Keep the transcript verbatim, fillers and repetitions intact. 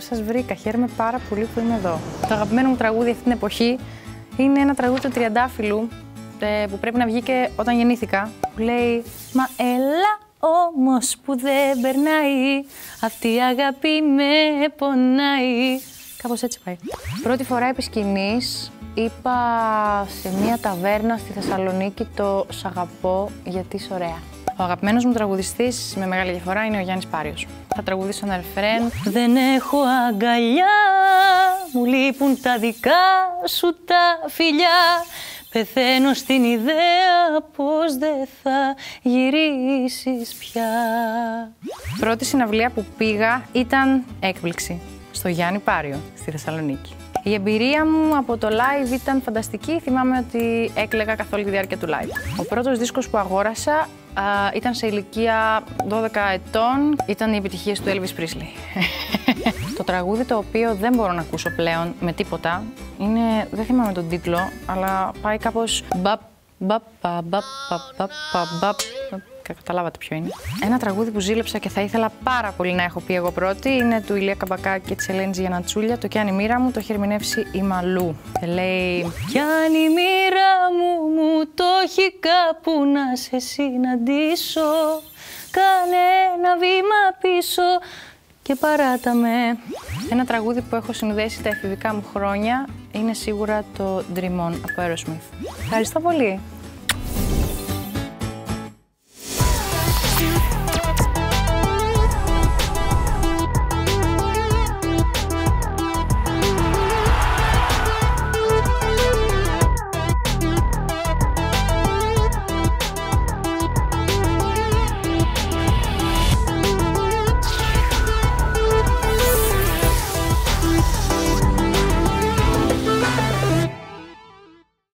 καλώς σας βρήκα. Χαίρομαι πάρα πολύ που είμαι εδώ. Το αγαπημένο μου τραγούδι αυτή την εποχή είναι ένα τραγούδι του Τριαντάφυλλου που πρέπει να βγει και όταν γεννήθηκα. Που λέει «Μα έλα όμως που δεν περνάει, αυτή η αγάπη με πονάει». Κάπως έτσι πάει. Πρώτη φορά επί σκηνής είπα σε μια ταβέρνα στη Θεσσαλονίκη το «Σ' αγαπώ γιατί είσαι ωραία». Ο αγαπημένος μου τραγουδιστής με μεγάλη διαφορά είναι ο Γιάννης Πάριος. Θα τραγουδήσω ένα ρεφρέν. Δεν έχω αγκαλιά, μου λείπουν τα δικά σου τα φιλιά. Πεθαίνω στην ιδέα πως δεν θα γυρίσεις πια. Πρώτη συναυλία που πήγα ήταν έκπληξη. Στο Γιάννη Πάριο, στη Θεσσαλονίκη. Η εμπειρία μου από το live ήταν φανταστική. Θυμάμαι ότι έκλαιγα καθ' όλη τη διάρκεια του live. Ο πρώτος δίσκος που αγόρασα α, ήταν σε ηλικία δώδεκα ετών. Ήταν οι επιτυχίες του Elvis Presley. Το τραγούδι το οποίο δεν μπορώ να ακούσω πλέον με τίποτα είναι, δεν θυμάμαι τον τίτλο, αλλά πάει κάπως μπαπ, μπαπ, μπαπ, μπαπ, μπαπ, μπαπ. Καταλάβατε ποιο είναι. Ένα τραγούδι που ζήλεψα και θα ήθελα πάρα πολύ να έχω πει εγώ πρώτη είναι του Ηλία Καμπακάκη και της Ελένης Γιαννατσούλια. Το «Κι αν η μοίρα μου» το έχει ερμηνεύσει η Μαλού. Και λέει «Κι αν η μοίρα μου μου το έχει κάπου να σε συναντήσω, κάνε ένα βήμα πίσω και παράτα με». Ένα τραγούδι που έχω συνδέσει τα εφηβικά μου χρόνια είναι σίγουρα το Dream On από Aerosmith. Ευχαριστώ πολύ.